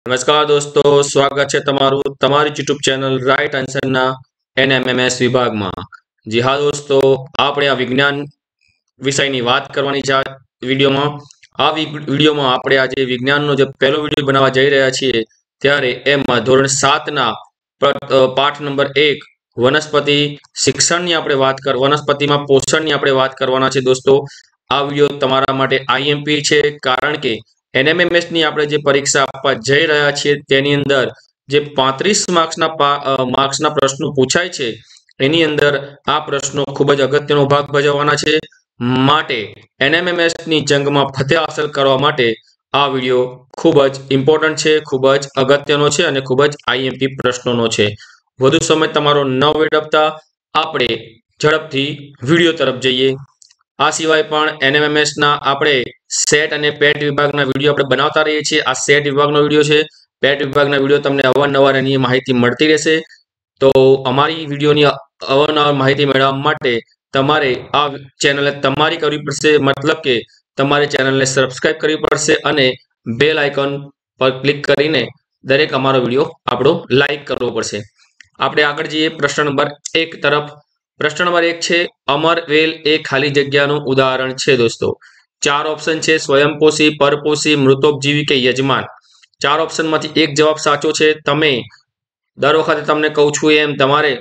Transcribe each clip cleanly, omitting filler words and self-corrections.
નમસ્કાર દોસ્તો, સ્વાગત છે તમારું તમારી YouTube ચેનલ રાઈટ આન્સરના NMMS વિભાગમાં। જી હા દોસ્તો, આપણે આ વિજ્ઞાન વિષયની વાત કરવાની છે આ વિડીયોમાં। આ વિડીયોમાં આપણે આજે વિજ્ઞાનનો જે પહેલો વિડીયો બનાવવા જઈ રહ્યા છીએ, ત્યારે એમાં ધોરણ 7ના પાઠ નંબર 1 વનસ્પતિ શિક્ષણની આપણે વનસ્પતિમાં પોષણની આપણે વાત કરવાના છે દોસ્તો। આ વિડીયો તમારા માટે IMP છે, કારણ કે NMMS ની આપણે જે પરીક્ષા આપવા જઈ રહ્યા છીએ તેની અંદર જે 35 માર્ક્સના પ્રશ્નો પૂછાય છે, એની અંદર આ પ્રશ્નો ખૂબ જ અગત્યનો ભાગ ભજવવાના છે। માટે NMMS ની જંગમાં ફતેહ હાંસલ કરવા માટે આ વિડીયો ખૂબ જ ઇમ્પોર્ટન્ટ છે, ખૂબ જ અગત્યનો છે અને ખૂબ જ IMP પ્રશ્નોનો છે। વધુ સમય તમારો ન વેડફતા આપણે ઝડપથી વિડીયો તરફ જઈએ। આ સિવાય પણ NMMS ના આપણે સેટ અને પેટ વિભાગના વિડીયો આપણે બનાવતા રહીએ છીએ। આ સેટ વિભાગનો વિડીયો છે, પેટ વિભાગના વિડીયો તમને અવારનવાર એની માહિતી મળતી રહેશે। તો અમારી વિડીયોની અવારનવાર માહિતી મેળવવા માટે તમારે આ ચેનલને તમારી કરવી પડશે, મતલબ કે તમારે ચેનલને સબસ્ક્રાઇબ કરવી પડશે અને બેલ આઇકન પર ક્લિક કરીને દરેક અમારો વિડીયો આપણો લાઈક કરવો પડશે। આપણે આગળ જઈએ પ્રશ્ન નંબર 1 તરફ। પ્રશ્ન નંબર 1 છે, અમરવેલ એ ખાલી જગ્યાનું ઉદાહરણ છે દોસ્તો। 4 ઓપ્શન છે, સ્વયંપોષી, પરપોષી, મૃતોપજીવી કે યજમાન। 4 ઓપ્શનમાંથી એક જવાબ સાચો છે। તમે દર વખતે તમને કહું છું એમ તમારે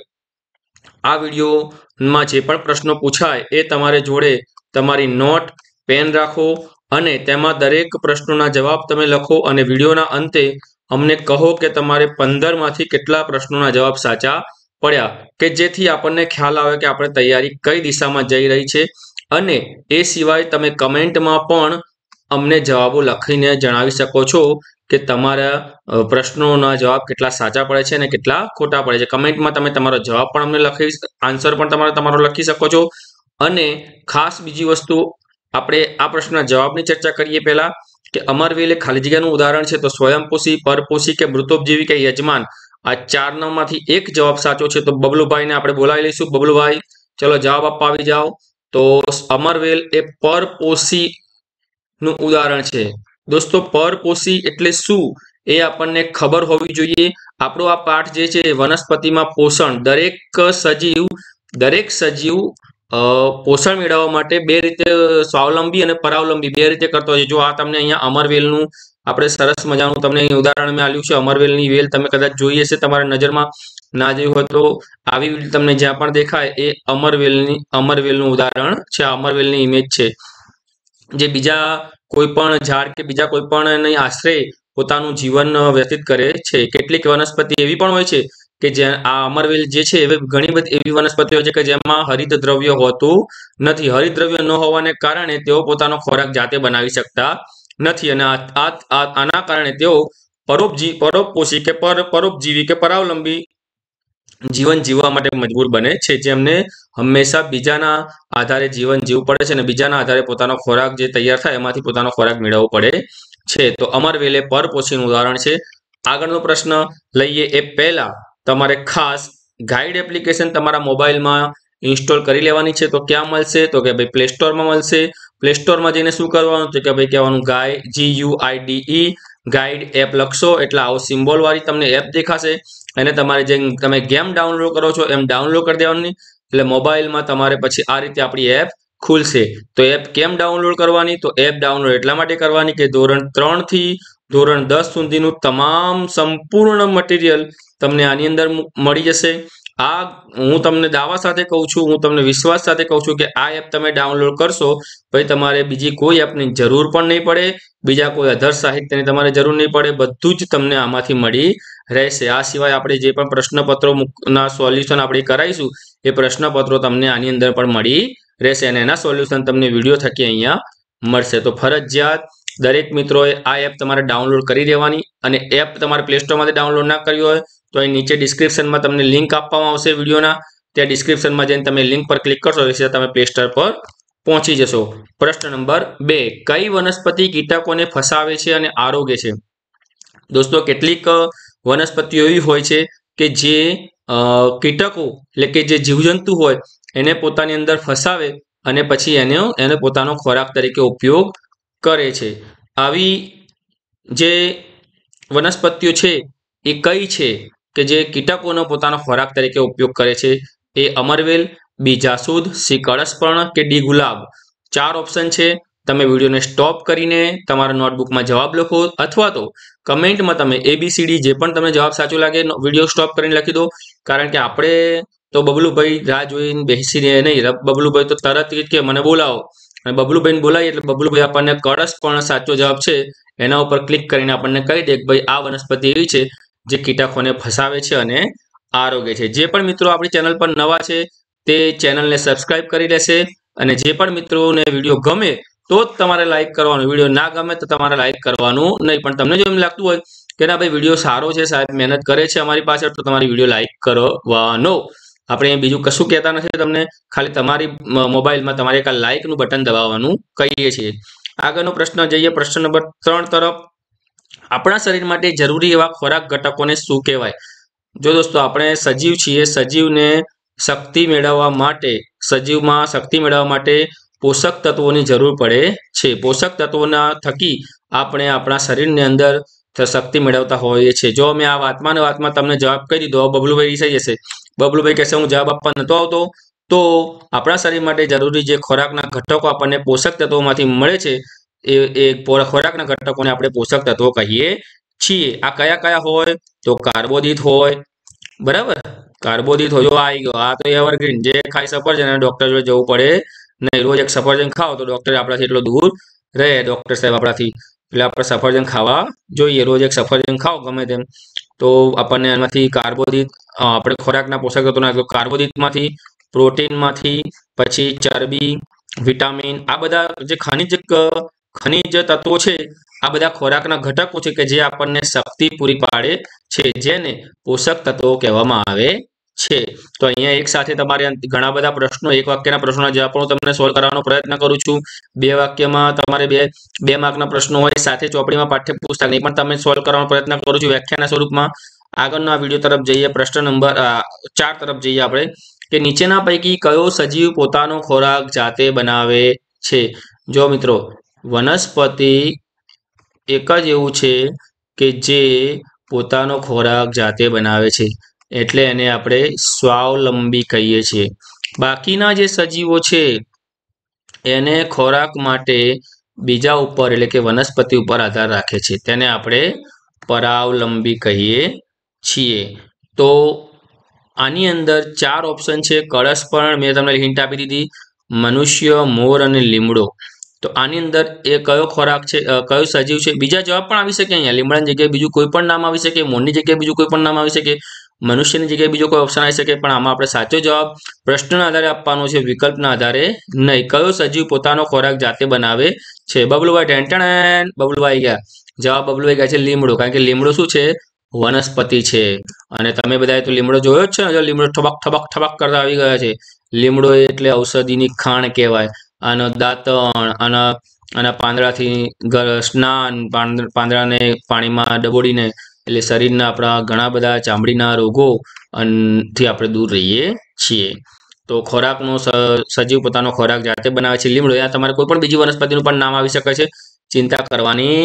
આ વિડીયોમાં જે પણ પ્રશ્નો પૂછાય એ તમારે જોડે તમારી નોટ પેન રાખો અને તેમાં દરેક પ્રશ્નોના જવાબ તમે લખો અને વિડીયોના અંતે અમને કહો કે તમારે 15માંથી કેટલા પ્રશ્નોના જવાબ સાચા પડ્યા, કે જેથી આપણને ખ્યાલ આવે કે આપણે તૈયારી કઈ દિશામાં જઈ રહી છે। અને એ સિવાય તમે કમેન્ટમાં પણ અમને જવાબો લખીને જણાવી શકો છો કે તમારા પ્રશ્નોના જવાબ કેટલા સાચા પડે છે અને કેટલા ખોટા પડે છે। કમેન્ટમાં તમે તમારો જવાબ પણ અમને આન્સર પણ તમારો લખી શકો છો। અને ખાસ બીજી વસ્તુ, આપણે આ પ્રશ્નના જવાબની ચર્ચા કરીએ પહેલા કે અમરવેલ એ ખાલી જગ્યાનું ઉદાહરણ છે, તો સ્વયંપોષી, પરપોષી કે મૃતોપજીવી કે યજમાન, આ 4માંથી એક જવાબ સાચો છે। તો બબલુભાઈને આપણે બોલાવી લઈશું। બબલુભાઈ, ચલો જવાબ આપવા આવી જાઓ। તો અમરવેલ એ પરપોષી નું ઉદાહરણ છે દોસ્તો। પરપોષી એટલે શું એ આપણને ખબર હોવી જોઈએ। આપણો આ પાઠ જે છે વનસ્પતિમાં પોષણ, દરેક સજીવ પોષણ મેળવવા માટે બે રીતે, સ્વાવલંબી અને પરાવલંબી બે રીતે કરતો હોય છે। જો આ તમને અહીંયા અમરવેલનું આપણે સરસ મજાનું તમને અહીં ઉદાહરણ મેં આપ્યું છે। અમરવેલની વેલ તમે કદાચ જોઈ હશે, તમારા નજરમાં ના જોયું હોય તો આવી વેલ તમને જ્યાં પણ દેખાય એ અમરવેલનું ઉદાહરણ છે, અમરવેલની ઇમેજ છે, જે બીજા કોઈ પણ ઝાડ કે બીજા કોઈ પણ આશ્રય પોતાનું જીવન વ્યતીત કરે છે। કેટલીક વનસ્પતિ એવી પણ હોય છે કે જે આ અમરવેલ જે છે, એવી ઘણી બધી એવી વનસ્પતિઓ છે કે જેમાં હરિત દ્રવ્ય હોતું નથી। હરિત દ્રવ્ય ન હોવાને કારણે તેઓ પોતાનો ખોરાક જાતે બનાવી શકતા નથી અને આના કારણે તેઓ પરોપજીવી કે પરાવલંબી જીવન જીવવા માટે મજબૂર બને છે, જેમને હંમેશા બીજાના આધારે જીવન જીવવું પડે છે અને બીજાના આધારે પોતાનો ખોરાક જે તૈયાર થાય એમાંથી પોતાનો ખોરાક મેળવવો પડે છે। તો અમરવેલ એ પરપોષીનું ઉદાહરણ છે। આગળનો પ્રશ્ન લઈએ એ પહેલા તમારે ખાસ ગાઈડ એપ્લિકેશન તમારા મોબાઈલમાં ઇન્સ્ટોલ કરી લેવાની છે। તો ક્યાં મળશે? તો કે ભાઈ પ્લે સ્ટોરમાં મળશે। પ્લે સ્ટોરમાં જઈને શું કરવાનું? તો કે ભાઈ કહેવાનું GUIDE ગાઈડ એપ લખશો એટલે આવો સિમ્બોલ વાળી તમને એપ દેખાશે, અને તમારે જેમ તમે ગેમ ડાઉનલોડ કરો છો એમ ડાઉનલોડ કરી દેવાની, એટલે મોબાઈલમાં તમારે પછી આ રીતે આપણી એપ ખુલશે। તો એપ કેમ ડાઉનલોડ કરવાની? તો એપ ડાઉનલોડ એટલા માટે કરવાની કે ધોરણ 3 થી ધોરણ 10 સુધીનું તમામ સંપૂર્ણ મટીરિયલ તમને આની અંદર મળી જશે। આ હું તમને દાવા સાથે કહું છું, હું તમને વિશ્વાસ સાથે કહું છું કે આ એપ તમે ડાઉનલોડ કરશો પછી તમારે બીજી કોઈ એપની જરૂર પણ નહીં પડે, બીજા કોઈ અધર સાહિત્યની તમારે જરૂર નહીં પડે, બધું જ તમને આમાંથી મળી રહેશે। આ સિવાય આપણે જે પણ પ્રશ્નપત્રોના સોલ્યુશન આપણે કરાવીશું એ પ્રશ્નપત્રો તમને આની અંદર પણ મળી રહેશે અને એના સોલ્યુશન તમને વિડીયો થકી અહીંયા મળશે। તો ફરજિયાત દરેક મિત્રોએ આ એપ તમારે ડાઉનલોડ કરી દેવાની, અને એપ તમારે પ્લે સ્ટોરમાંથી ડાઉનલોડ ના કરી હોય તો અહીં નીચે ડિસ્ક્રિપ્શનમાં તમને લિંક આપવામાં આવશે વિડીયોના, ત્યાં ડિસ્ક્રિપ્શનમાં જઈને તમે લિંક પર ક્લિક કરશો એટલે તમે પ્લે સ્ટોર પર પહોંચી જશો। પ્રશ્ન નંબર 2, કઈ વનસ્પતિ કીટકોને ફસાવે છે અને આરોગે છે? દોસ્તો, કેટલીક વનસ્પતિઓ એવી હોય છે કે જે કીટકો એટલે કે જે જીવજંતુ હોય એને પોતાની અંદર ફસાવે અને પછી એને પોતાનો ખોરાક તરીકે ઉપયોગ કરે છે। આવી જે વનસ્પતિઓ છે એ કઈ છે કે જે કીટકોનો પોતાનો ખોરાક તરીકે ઉપયોગ કરે છે? એ અમરવેલ, બી જાસૂદ, સી કળશપર્ણ કે ડી ગુલાબ. 4 ઓપ્શન છે. તમે વિડીયોને સ્ટોપ કરીને તમારા નોટબુકમાં જવાબ લખો અથવા તો કમેન્ટમાં તમે ABCD જે પણ તમને જવાબ સાચો લાગે વિડીયો સ્ટોપ કરીને લખી દો. કારણ કે આપણે તો બબલુભાઈ રાહ જોઈને બેસીને નહીં, બબલુભાઈ તો તરત જ કે મને બોલાવો, અને બબલુભાઈને બોલાવીએ એટલે બબલુભાઈ આપણને કળશપર્ણ સાચો જવાબ છે એના ઉપર ક્લિક કરીને આપણને કહી દે કે ભાઈ આ વનસ્પતિ એવી છે જે કીટકોને ફસાવે છે અને આરોગ્ય છે. જે પણ મિત્રો આપણી ચેનલ પર નવા છે તે ચેનલને સબસ્ક્રાઇબ કરી લેશે, અને જે પણ મિત્રોને વિડીયો ગમે તો જ તમારે લાઈક કરવાનું, વિડીયો ના ગમે તો તમારે લાઈક કરવાનું નહીં. પણ તમને જો એમ લાગતું હોય કે ના ભાઈ વિડીયો સારો છે, સાહેબ મહેનત કરે છે અમારી પાછળ, તો તમારી વિડીયો લાઈક કરવાનો. આપણે બીજું કશું કહેતા નથી તમને, ખાલી તમારી મોબાઈલમાં તમારે એક લાઈકનું બટન દબાવવાનું કહીએ છીએ. આગળનો પ્રશ્ન જઈએ, પ્રશ્ન નંબર 3 તરફ. આપણા શરીર માટે જરૂરી એવા ખોરાક ઘટકોને શું કહેવાય? જો દોસ્તો આપણે સજીવ છીએ, સજીવને શક્તિ મેળવવા માટે, સજીવમાં શક્તિ મેળવવા માટે પોષક તત્વોની જરૂર પડે છે. પોષક તત્વોના થકી આપણે આપણા શરીરની અંદર શક્તિ મેળવતા હોઈએ છીએ. જો મેં આ વાતમાં તમને જવાબ કહી દીધો, બબલુભાઈ રીસાઈ જશે. બબલુભાઈ કહેશે હું જવાબ આપવા નતો આવતો. તો આપણા શરીર માટે જરૂરી જે ખોરાકના ઘટકો આપણને પોષક તત્વોમાંથી મળે છે એ ખોરાકના ઘટકોને આપણે પોષક તત્વો કહીએ છીએ. આ કયા કયા હોય? તો કાર્બોદિત હોય, બરાબર, કાર્બોદિત હોય. જો આવી ગયો, આ તો એવરગ્રીન, જે ખાઈ સફરજન અને ડોક્ટર જોડે જવું પડે નહીં. રોજ એક સફરજન ખાઓ તો ડોક્ટર આપણાથી એટલો દૂર રહે, ડોક્ટર સાહેબ આપણાથી. એટલે આપણે સફરજન ખાવા જોઈએ. રોજ એક સફરજન ખાઓ ગમે તેમ તો આપણને એમાંથી કાર્બોદિત, આપણે ખોરાકના પોષક તત્વોના કાર્બોદિતમાંથી, પ્રોટીનમાંથી, પછી ચરબી, વિટામિન, આ બધા જે ખનિજ તત્વો છે આ બધા ખોરાકના ઘટકો છે કે જે આપણને શક્તિ પૂરી પાડે છે, જેને પોષક તત્વો કહેવામાં આવે છે. તો અહીંયા એક સાથે તમારે ઘણા બધા પ્રશ્નો, એક વાક્યના પ્રશ્નોના જવાબ પણ હું તમને સોલ્વ કરવાનો પ્રયત્ન કરું છું. 2 વાક્યમાં તમારે 2 માર્કના પ્રશ્નો હોય, સાથે ચોપડીમાં પાઠ્યપુસ્તક નહીં પણ તમે સોલ્વ કરવાનો પ્રયત્ન કરું છું વ્યાખ્યાના સ્વરૂપમાં. આગળના વિડીયો તરફ જઈએ, પ્રશ્ન નંબર 4 તરફ જઈએ આપણે, કે નીચેના પૈકી કયો સજીવ પોતાનો ખોરાક જાતે બનાવે છે? જો મિત્રો, વનસ્પતિ એક જ એવું છે કે જે પોતાનો ખોરાક જાતે બનાવે છે, એટલે એને આપણે સ્વાવલંબી કહીએ છીએ. બાકીના જે સજીવો છે એને ખોરાક માટે બીજા ઉપર એટલે કે વનસ્પતિ ઉપર આધાર રાખે છે, તેને આપણે પરાવલંબી કહીએ છીએ. તો આની અંદર 4 ઓપ્શન છે. કળશપર્ણ મેં તમને હિન્ટ આપી દીધી, મનુષ્ય, મોર અને લીમડો. તો આની અંદર એ કયો ખોરાક છે, કયો સજીવ છે? બીજા જવાબ પણ આવી શકે. અહીંયા લીમડાની જગ્યાએ બીજું કોઈ પણ નામ આવી શકે, મોરની જગ્યાએ બીજું કોઈ પણ નામ આવી શકે, મનુષ્યની જગ્યાએ બીજો કોઈ ઓપ્શન આવી શકે, પણ આમાં આપણે સાચો જવાબ પ્રશ્નના આધારે આપવાનો છે, વિકલ્પના આધારે નહીં. કયો સજીવ પોતાનો ખોરાક જાતે બનાવે છે? બબલુભાઈ ટેન્ટણ, બબલુભાઈ ગયા. જવાબ બબલુભાઈ ગયા છે લીમડો. કારણ કે લીમડો શું છે? વનસ્પતિ છે. અને તમે બધાએ તો લીમડો જોયો જ છે ને, જો લીમડો ઠબક ઠબક ઠબક કરતા આવી ગયા છે. લીમડો એટલે ઔષધિની ખાણ કહેવાય. આનો દાંતણ, આના પાંદડાથી સ્નાન, પાંદડાને પાણીમાં ડબોડીને, એટલે શરીરના આપણા ઘણા બધા ચામડીના રોગો થી આપણે દૂર રહીએ છીએ. તો ખોરાકનો સજીવ પોતાનો ખોરાક જાતે બનાવે છે લીમડો. ત્યાં તમારે કોઈ પણ બીજી વનસ્પતિનું પણ નામ આવી શકે છે, ચિંતા કરવાની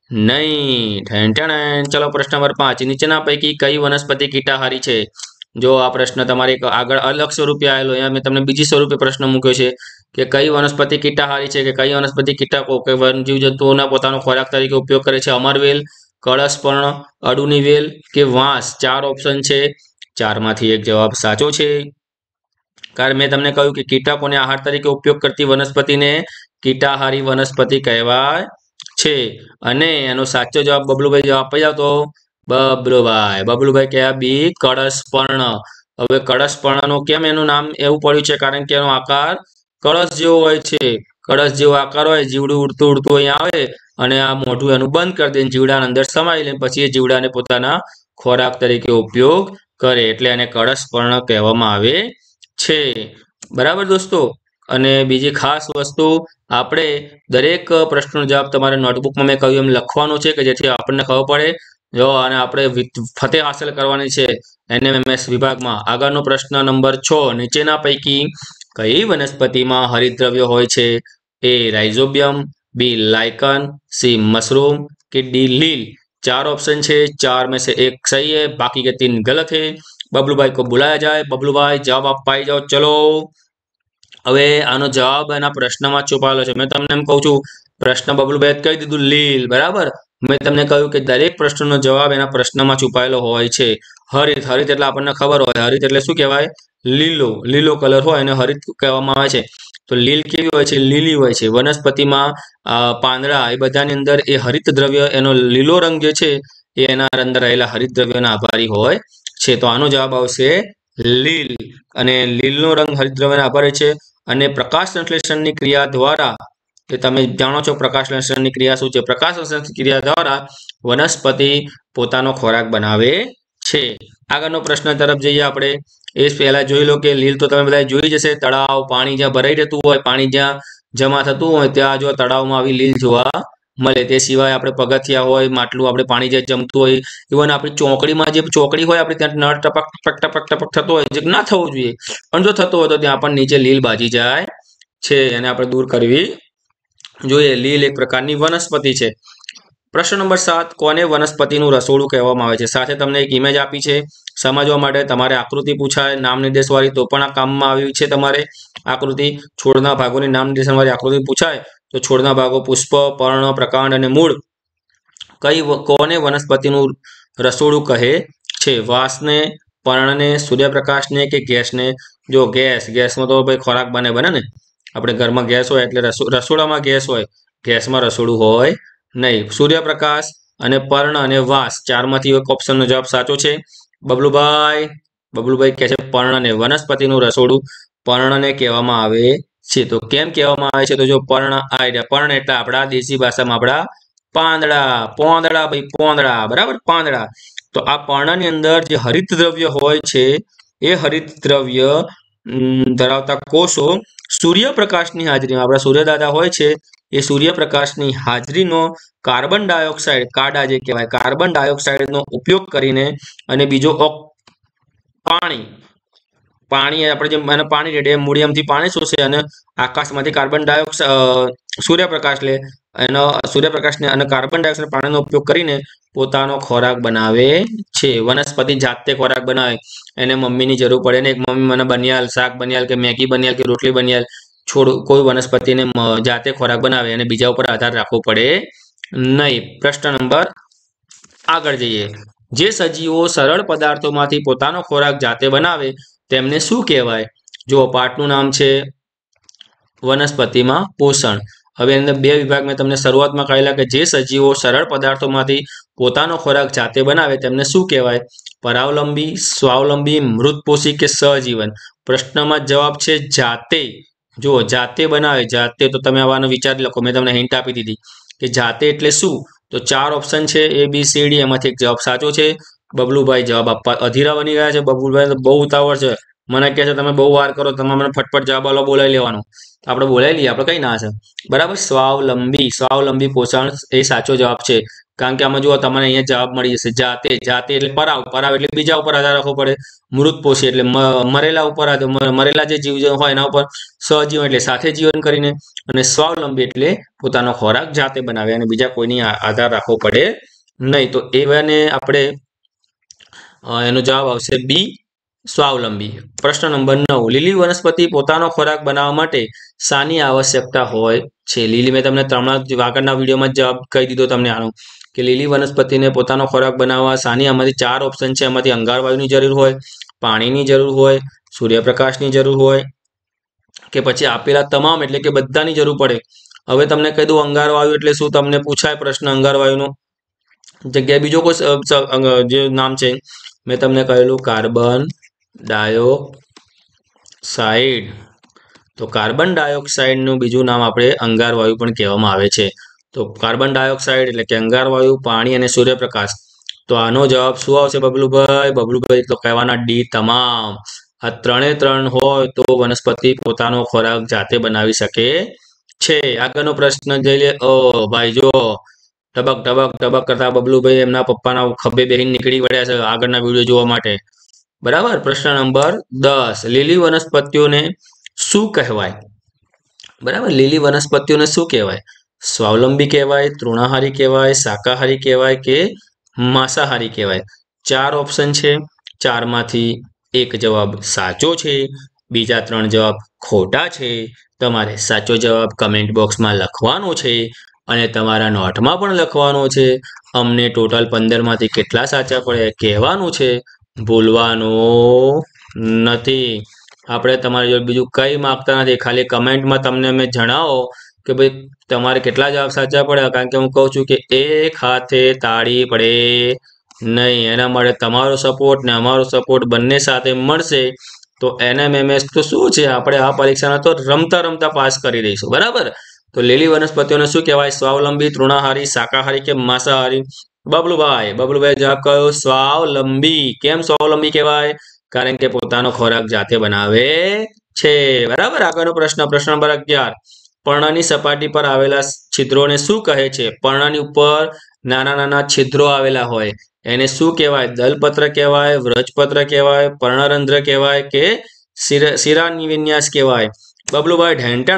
નહીં. ચલો પ્રશ્ન નંબર 5, નીચેના પૈકી કઈ વનસ્પતિ કીટાહારી છે? જો આ પ્રશ્ન તમારે આગળ અલગ સ્વરૂપે આવેલો, અહીંયા મેં તમને બીજી સ્વરૂપે પ્રશ્ન મૂક્યો છે કે કઈ વનસ્પતિ કીટાહારી છે, કે કઈ વનસ્પતિ કીટકો કે જીવજંતુઓના પોતાનો ખોરાક તરીકે ઉપયોગ કરે છે? અમરવેલ, કળશપર્ણ, અડુની વેલ કે વાંસ. 4 ઓપ્શન છે, 4 માંથી એક જવાબ સાચો છે. કારણ મેં તમને કહ્યું કે કીટકોને આહાર તરીકે ઉપયોગ કરતી વનસ્પતિને કીટાહારી વનસ્પતિ કહેવાય છે. અને એનો સાચો જવાબ બબલુભાઈ જવાબ આપી જાવ તો બબલુભાઈ કહેવા બી કળશપર્ણ. હવે કળશપર્ણનું કેમ એનું નામ એવું પડ્યું છે? કારણ કે એનો આકાર કળશ જેવો હોય છે. કળશ જેવો આકાર હોય, જીવડું ઉડતું ઉડતું અહીંયા આવે અને આ મોઢું એનું બંધ કરી દે, જીવડાના અંદર સમાઈ લે, પછી એ જીવડાને પોતાના ખોરાક તરીકે ઉપયોગ કરે, એટલે એને કળશપર્ણ કહેવામાં આવે છે. બરાબર દોસ્તો. અને બીજી ખાસ વસ્તુ, આપણે દરેક પ્રશ્નનો જવાબ તમારે નોટબુકમાં મેં કહ્યું એમ લખવાનો છે, કે જેથી આપણને ખબર પડે. જો અને આપણે ફતેહ હાંસલ કરવાની છે NMMS વિભાગમાં. આગળનો પ્રશ્ન નંબર 6, નીચેના પૈકી કઈ વનસ્પતિમાં હરિતદ્રવ્ય હોય છે? A rhizobium, B lichen, C mushroom કે ડી લીલ. चार ऑप्शन है, चार में से एक सही है, बाकी के तीन गलत है। बबलू भाई को बुलाया जाए। बबलू भाई जवाब आप पाई जाओ। चलो હવે આનો જવાબ એના પ્રશ્નમાં છુપાયેલો છે। મેં તમને એમ કહું છું, પ્રશ્ન બબલુભાઈ કહી દીધું લીલ, બરાબર। મેં તમને કહ્યું કે દરેક પ્રશ્નનો જવાબ એના પ્રશ્નમાં છુપાયેલો હોય છે। હરિત, હરિત એટલે આપણને ખબર હોય, હરિત એટલે શું કહેવાય? લીલો, લીલો કલર હોય એને હરિત કહેવામાં આવે છે। તો લીલ કેવી હોય છે? લીલી હોય છે। વનસ્પતિમાં પાંદડા એ બધાની અંદર એ હરિત દ્રવ્ય, એનો લીલો રંગ જે છે એ એના અંદર રહેલા હરિત દ્રવ્યોના આભારી હોય છે। તો આનો જવાબ આવશે લીલ। અને લીલનો રંગ હરિત દ્રવ્યના આભારી છે। અને પ્રકાશ સંશ્લેષણની ક્રિયા દ્વારા, કે તમે જાણો છો પ્રકાશ સંશ્લેષણની ક્રિયા શું છે? પ્રકાશ સંશ્લેષણની ક્રિયા દ્વારા વનસ્પતિ પોતાનો ખોરાક બનાવે છે। આગળનો પ્રશ્ન તરફ જઈએ આપણે। એ પહેલા જોઈ લો કે લીલ તો તમે બધા જોઈ જશે, તળાવ, પાણી જ્યાં ભરાઈ રહેતું હોય, પાણી જ્યાં જમા થતું હોય ત્યાં જો તળાવમાં આવી લીલ જોવા મળે। તે સિવાય આપણે પગથિયા હોય, માટલું, આપણે પાણી જે જમતું હોય, ઇવન આપણી ચોકડીમાં જે ચોકડી હોય આપણે ત્યાં નળ ટપક ટપક ટપક ટપક થતો હોય, જે ના થવું જોઈએ, પણ જો થતો હોય તો ત્યાં પણ નીચે લીલ બાજી જાય છે, એને આપણે દૂર કરવી જોઈએ। લીલ એક પ્રકારની વનસ્પતિ છે। પ્રશ્ન નંબર 7, કોને વનસ્પતિનું રસોડું કહેવામાં આવે છે? સાથે તમને એક ઇમેજ આપી છે, સમજવા માટે તમારે આકૃતિ પૂછાય નામ નિર્દેશવાળી, તો પણ આ કામમાં આવી છે તમારે આકૃતિ। છોડના ભાગોની નામ નિર્દેશનવાળી આકૃતિ પૂછાય તો છોડના ભાગો પુષ્પ, પર્ણ, પ્રકાંડ અને મૂળ કોને વનસ્પતિનું રસોડું કહે છે? વાસને, પર્ણને, સૂર્યપ્રકાશને કે ગેસને? જો ગેસમાં તો ભાઈ ખોરાક બને ને, આપણે ઘરમાં ગેસ હોય એટલે રસોડામાં ગેસ હોય, ગેસમાં રસોડું હોય નહીં। સૂર્યપ્રકાશ અને પર્ણ અને વાસ, ચારમાંથી એક ઓપ્શનનો જવાબ સાચો છે। બબલુભાઈ કહે છે પર્ણને, વનસ્પતિનું રસોડું પર્ણને કહેવામાં આવે છે। તો કેમ કહેવામાં આવે છે? તો જો પર્ણ પર્ણ એટલે આપણા દેશી ભાષામાં આપણા પોંદડા ભાઈ, પોંદડા, બરાબર, પાંદડા। તો આ પર્ણની અંદર જે હરિત દ્રવ્ય હોય છે એ હરિત દ્રવ્ય ધરાવતા કોષો સૂર્યપ્રકાશની હાજરીમાં, આપણા સૂર્યદાદા હોય છે એ સૂર્યપ્રકાશની હાજરીનો કાર્બન ડાયોક્સાઇડ, કાડા જે કહેવાય, કાર્બન ડાયોક્સાઇડનો ઉપયોગ કરીને અને બીજો પાણી આપણે જેમ એને પાણી રેડે મૂળિયામથી પાણી શોષે અને આકાશમાંથી કાર્બન ડાયોક્સાઇડ સૂર્યપ્રકાશ લે, એનો સૂર્યપ્રકાશને અને કાર્બન ડાયોક્સાઇડ પાણીનો ઉપયોગ કરીને પોતાનો ખોરાક બનાવે છે। વનસ્પતિ જાતે ખોરાક બનાવે, એને મમ્મીની જરૂર પડે ને, એક મમ્મી મને બનિયાલ, શાક બનિયાલ કે મેગી બનિયાલ કે રોટલી બનિયાલ, છોડ કોઈ વનસ્પતિને જાતે ખોરાક બનાવે અને બીજા ઉપર આધાર રાખવો પડે નહીં। પ્રશ્ન નંબર આગળ જઈએ। જે સજીવો સરળ પદાર્થોમાંથી પોતાનો ખોરાક જાતે બનાવે તેમને શું કહેવાય? જો પાઠનું નામ છે વનસ્પતિમાં પોષણ। હવે અંદર બે વિભાગ મેં તમને શરૂઆતમાં કહેલા કે જે સજીવો સરળ પદાર્થોમાંથી પોતાનો ખોરાક જાતે બનાવે તેમને શું કહેવાય? પરાવલંબી, સ્વાવલંબી, મૃતપોષી કે સહજીવન? પ્રશ્નમાં જવાબ છે જાતે। જો જાતે બનાવે, જાતે, તો તમે આવાનો વિચારી લખો, મેં તમને હિન્ટ આપી દીધી કે જાતે એટલે શું? તો ચાર ઓપ્શન છે A, B, C, D, એમાંથી એક જવાબ સાચો છે। બબલુભાઈ જવાબ આપવા અધીરા બની ગયા છે। બબલુભાઈ બહુ ઉતાવળ છે, મને કહે છે તમે બહુ વાર કરો, તમે મને ફટફટ જવાબ આલો, બોલાવી લેવાનો। આપણે બોલાવી લઈએ, આપણે કઈ ના છે, બરાબર। સ્વાવલંબી પોષણ એ સાચો જવાબ છે, કારણ કે આમાં જુઓ તમને અહીંયા જવાબ મળી જશે જાતે। જાતે એટલે પરાવ એટલે બીજા ઉપર આધાર રાખવો પડે। મૃતપોષી એટલે મરેલા ઉપર, મરેલા જે જીવ હોય એના ઉપર, સહજીવન એટલે સાથે જીવન કરીને, અને સ્વાવલંબી એટલે પોતાનો ખોરાક જાતે બનાવે અને બીજા કોઈની આધાર રાખવો પડે નહીં। તો એવાને આપણે એનો જવાબ આવશે બી, સ્વાવલંબી। પ્રશ્ન નંબર 9, લીલી વનસ્પતિ પોતાનો ખોરાક બનાવવા માટે શાની આવશ્યકતા હોય છે? લીલી મેં તમને આગળના વિડીયોમાં જવાબ કહી દીધો તમને આનો, કે લીલી વનસ્પતિને પોતાનો ખોરાક બનાવવા શાની, આમાંથી ચાર ઓપ્શન છે, એમાંથી અંગારવાયુની જરૂર હોય, પાણીની જરૂર હોય, સૂર્યપ્રકાશની જરૂર હોય કે પછી આપેલા તમામ એટલે કે બધાની જરૂર પડે। હવે તમને કહી દઉં અંગારવાયુ એટલે શું, તમને પૂછાય પ્રશ્ન અંગારવાયુનો, જગ્યાએ બીજો કોઈ જે નામ છે મેં તમને કહેલું કાર્બન ડાયોક્સાઇડ। તો કાર્બન ડાયોક્સાઇડનું બીજું નામ આપણે અંગારવાયુ પણ કહેવામાં આવે છે। તો કાર્બન ડાયોક્સાઇડ એટલે કે અંગારવાયુ, પાણી અને સૂર્યપ્રકાશ। તો આનો જવાબ શું આવશે બબલુભાઈ? તો કહેવાના ડી, તમામ। આ ત્રણ હોય તો વનસ્પતિ પોતાનો ખોરાક જાતે બનાવી શકે છે। આગળનો પ્રશ્ન જઈ લે। ભાઈ જો ટબક ટબક ટબક કરતા બબલુભાઈ એમના પપ્પાના ખભે બેહીને નીકળી પડ્યા છે આગળના વિડીયો જોવા માટે, બરાબર। પ્રશ્ન નંબર 10, લીલી વનસ્પતિઓને શું કહેવાય? બરાબર, લીલી વનસ્પતિઓને શું કહેવાય? સ્વાવલંબી કહેવાય, તૃણાહારી કહેવાય, શાકાહારી કહેવાય કે માંસાહારી કહેવાય? 4 ઓપ્શન છે, 4 માંથી એક જવાબ સાચો છે, બીજા 3 જવાબ ખોટા છે. તમારે સાચો જવાબ કમેન્ટ બોક્સમાં લખવાનો છે અને તમારા નોટમાં પણ લખવાનો છે. અમને ટોટલ 15 માંથી કેટલા સાચા પડ્યા કહેવાનું છે, ભૂલવાનું નથી. આપણે તમારી જોડે બીજું કંઈ માંગતા નથી, ખાલી કમેન્ટમાં તમને અમે જણાવો કે ભાઈ તમારે કેટલા જવાબ સાચા પડ્યા. કારણ કે હું કહું છું કે એક હાથે તાળી પડે નહીં. એના માટે તમારો સપોર્ટ ને અમારો સપોર્ટ બંને સાથે મળશે તો NMMS તો શું છે, આપણે આ પરીક્ષાને તો રમતા રમતા પાસ કરી દઈશું. બરાબર? તો લીલી વનસ્પતિઓને શું કહેવાય? સ્વાવલંબી, તૃણાહારી, શાકાહારી કે માંસાહારી? બબલુભાઈ જવાબ કયો? સ્વાવલંબી. કેમ સ્વાવલંબી કહેવાય? કારણ કે પોતાનો ખોરાક જાતે બનાવે છે. બરાબર? આગળનો પ્રશ્ન નંબર 11. પર્ણની સપાટી પર આવેલા છિદ્રોને શું કહે છે? પર્ણની ઉપર નાના નાના છિદ્રો આવેલા હોય એને શું કહેવાય? દલપત્ર કહેવાય, વ્રજપત્ર કહેવાય, પર્ણરંધ્ર કહેવાય કે શિરાવિન્યાસ કહેવાય? બબલુભાઈ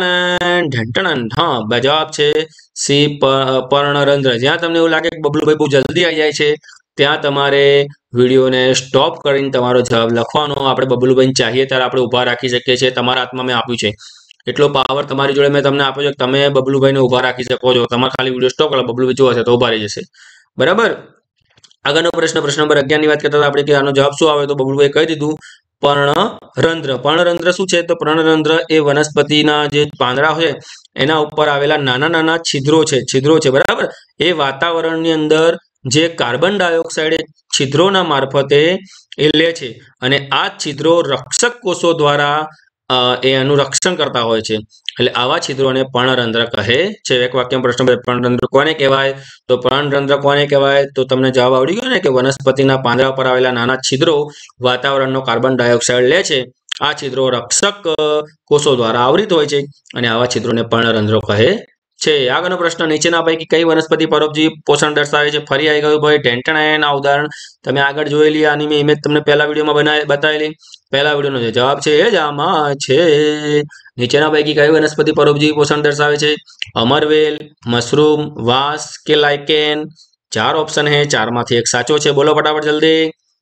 ઢેંટણ. હા, જવાબ છે સી, પર્ણરંધ્ર. જ્યાં તમને એવું લાગે કે બબલુભાઈ બહુ જલ્દી આવી જાય છે ત્યાં તમારે વિડીયોને સ્ટોપ કરીને તમારો જવાબ લખવાનો. આપણે બબલુભાઈને ચાહીએ ત્યારે આપણે ઊભા રાખી શકીએ છીએ. તમારા હાથમાં મેં આપ્યું છે એટલો પાવર તમારી જોડે મેં તમને આપ્યો છે કે તમે બબલુભાઈને ઊભા રાખી શકો છો. તમારે ખાલી વિડીયો સ્ટોપ કરો, બબલુભાઈ જોવા છે તો ઊભા રહી જશે. બરાબર? આગળનો પ્રશ્ન નંબર 11 ની વાત કરતા હતા આપણે કે આનો જવાબ શું આવે? તો બબલુભાઈ કહી દીધું પર્ણરંધ્ર. પર્ણરંધ્ર શું છે? તો પર્ણરંધ્ર એ વનસ્પતિના જે પાંદડા છે એના ઉપર આવેલા નાના નાના છિદ્રો છે. બરાબર? એ વાતાવરણની અંદર જે કાર્બન ડાયોક્સાઇડ છિદ્રોના મારફતે એ લે છે અને આ છિદ્રો રક્ષક કોષો દ્વારા એનું રક્ષણ કરતા હોય છે. એટલે આવા છિદ્રોને પર્ણરંધ્ર કહે છે. એક વાક્યમાં પ્રશ્ન, પર્ણરંધ્ર કોને કહેવાય? તો પર્ણરંધ્ર કોને કહેવાય? તો તમને જવાબ આવડી ગયો ને કે વનસ્પતિના પાંદડા પર આવેલા નાના છિદ્રો વાતાવરણનો કાર્બન ડાયોક્સાઇડ લે છે. આ છિદ્રો રક્ષક કોષો દ્વારા આવૃત હોય છે અને આવા છિદ્રોને પર્ણરંધ્રો કહે છે. આગળનો પ્રશ્ન, નીચેના પૈકી કઈ વનસ્પતિ પરોપજીવી પોષણ દર્શાવે છે? ફરી આવી ગયું ભાઈ ઢેંટણ. આ ઉદાહરણ તમે આગળ જોયેલી આની મેં ઇમેજ તમને પહેલા વિડીયોમાં બતાવેલી. પહેલા વિડીયોનો જે જવાબ છે એ જ આમાં છે. નીચેના પૈકી કઈ વનસ્પતિ પરોપજીવી પોષણ દર્શાવે છે? અમરવેલ, મશરૂમ, વાંસ કે લાઇકેન? 4 ઓપ્શન છે, 4 માંથી એક સાચો છે. બોલો ફટાફટ જલ્દી.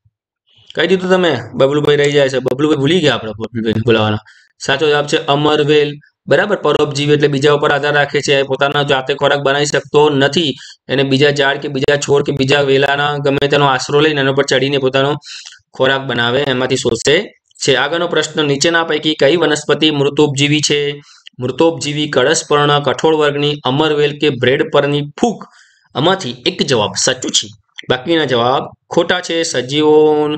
કહી દીધું તમે? બબલુભાઈ રહી જાય છે. બબલુભાઈ ભૂલી ગયા આપણે બબલુભાઈને બોલાવવાના. સાચો જવાબ છે અમરવેલ. બરાબર? પરોપજીવી એટલે બીજા ઉપર આધાર રાખે છે. પોતાના જાતે ખોરાક બનાવી શકતો નથી. એને બીજા ઝાડ કે બીજા છોડ કે બીજા વેલાના ગમે તેનો આશરો લઈને એના પર ચડીને પોતાનો ખોરાક બનાવે, એમાંથી શોષે છે. આગળનો પ્રશ્ન, નીચેના પૈકી કઈ વનસ્પતિ મૃતોપજીવી છે? મૃતોપજીવી, કળશપર્ણ, કઠોળ વર્ગની, અમરવેલ કે બ્રેડ પરની ફૂગ? આમાંથી એક જવાબ સાચો છે, બાકીના જવાબ ખોટા છે. સજીવો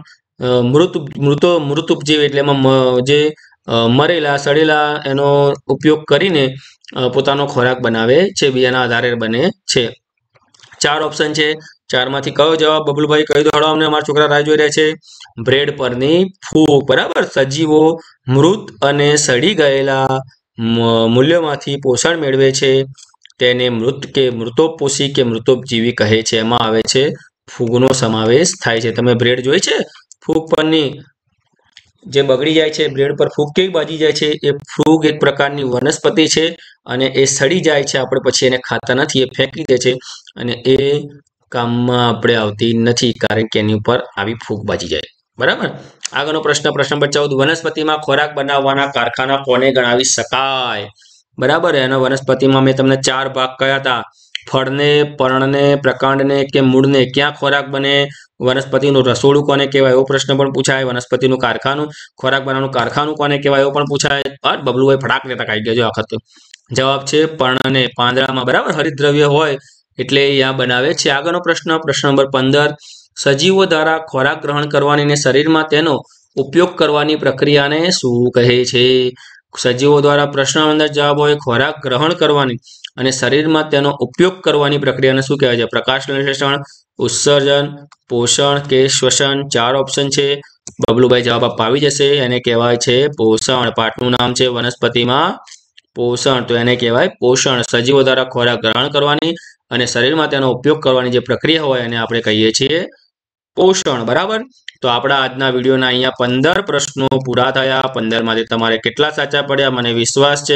મૃતોપજીવી એટલે એમાં જે મરેલા સડેલા એનો ઉપયોગ કરીને પોતાનો ખોરાક બનાવે છે, બીજાના આધારે બને છે. 4 ઓપ્શન છે, 4 માંથી કયો જવાબ? બબલુભાઈ કહી દો હળો અમને, અમારા છોકરા રાહ જોઈ રહ્યા છે. બ્રેડ પરની ફૂગ. બરાબર? સજીવો મૃત અને સડી ગયેલા મૂલ્યોમાંથી પોષણ મેળવે છે તેને મૃત કે મૃતોપોષી કે મૃતોપજીવી કહે છે. એમાં આવે છે ફૂગનો સમાવેશ થાય છે. તમે બ્રેડ જોઈ છે? ફૂગ પરની જે બગડી જાય છે, બ્રેડ પર ફૂગ કેવી બાજી જાય છે? એ ફૂગ એક પ્રકારની વનસ્પતિ છે અને એ સડી જાય છે, આપણે પછી એને ખાતા નથી, એ ફેંકી દે છે અને એ કામમાં આપણે આવતી નથી કારણ કે એની ઉપર આવી ફૂગ બાજી જાય. બરાબર? આગળનો પ્રશ્ન નંબર 14. વનસ્પતિમાં ખોરાક બનાવવાના કારખાના કોને ગણાવી શકાય? બરાબર? એનો વનસ્પતિમાં મેં તમને 4 ભાગ કયા હતા? ફળને, પર્ણને, પ્રકાંડને કે મૂળને. ક્યાં ખોરાક બને? વનસ્પતિનું રસોડું કોને કહેવાય? એવો પ્રશ્ન પણ પૂછાય. વનસ્પતિનું કારખાનું, ખોરાક બનાવવાનું કારખાનું કોને કહેવાય? એવો પણ પૂછાય. બબલુભાઈ ફટાક લેતા કાઢી દેજો આખત. જવાબ છે પર્ણને. પાંદડામાં બરાબર હરિતદ્રવ્ય હોય એટલે અહીંયા બનાવે છે. આગળનો પ્રશ્ન નંબર 15. સજીવો દ્વારા ખોરાક ગ્રહણ કરવાની અને શરીરમાં તેનો ઉપયોગ કરવાની પ્રક્રિયાને શું કહે છે? સજીવો દ્વારા પ્રશ્ન અંદર જવાબ હોય ખોરાક ગ્રહણ કરવાની અને શરીરમાં તેનો ઉપયોગ કરવાની પ્રક્રિયાને શું કહેવાય છે? પ્રકાશ સંશ્લેષણ, ઉત્સર્જન, પોષણ કે શ્વસન? 4 ઓપ્શન છે. બબલુભાઈ જવાબ આપવા આવી જશે. એને કહેવાય છે પોષણ. પાઠનું નામ છે વનસ્પતિમાં પોષણ, તો એને કહેવાય પોષણ. સજીવો દ્વારા ખોરાક ગ્રહણ કરવાની અને શરીરમાં તેનો ઉપયોગ કરવાની જે પ્રક્રિયા હોય એને આપણે કહીએ છીએ પોષણ. બરાબર? તો આપણા આજના વિડીયોના અહીંયા 15 પ્રશ્નો પૂરા થયા. 15 માંથી તમારે કેટલા સાચા પડ્યા મને વિશ્વાસ છે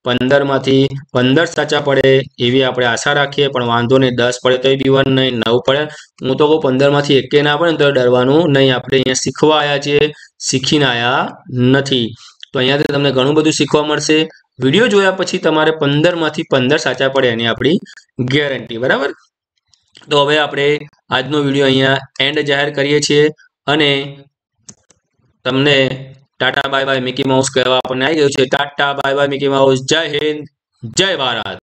15 માંથી 15 સાચા પડે એવી આપણે આશા રાખીએ, પણ વાંધો નહીં, 10 પડે તોય બીવાનું નહીં, 9 પડે, હું તો કહું 15 માંથી એકે ના પડે ને તો ડરવાનું નહીં. આપણે અહીંયા શીખવા આવ્યા છીએ, શીખીને આવ્યા નથી. તો અહીંયાથી તમને ઘણું બધું શીખવા મળશે. વિડીયો જોયા પછી તમારે 15 માંથી 15 સાચા પડે એની આપણી ગેરંટી. બરાબર. તો હવે આપણે આજનો વિડીયો અહીંયા એન્ડ જાહેર કરીએ છીએ અને તમને ta-ta bye bye Mickey Mouse કહેવા આપણને આવી ગયું છે. Ta-ta bye bye Mickey Mouse. જય હિન્દ, જય ભારત.